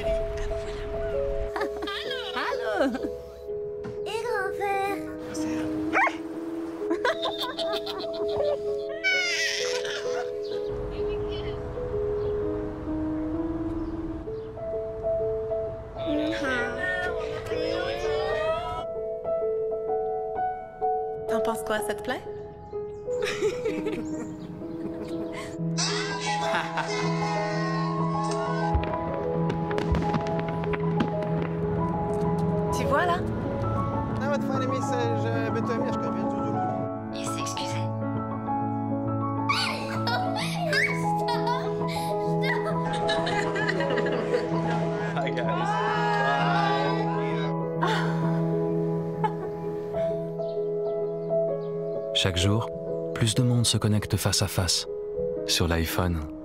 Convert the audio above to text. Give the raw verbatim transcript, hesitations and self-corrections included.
Allô. Et grand-père. T'en penses quoi, ça te plaît? Tu vois là? Il s'est excusé. Hi guys. Chaque jour, plus de monde se connecte face à face, sur l'iPhone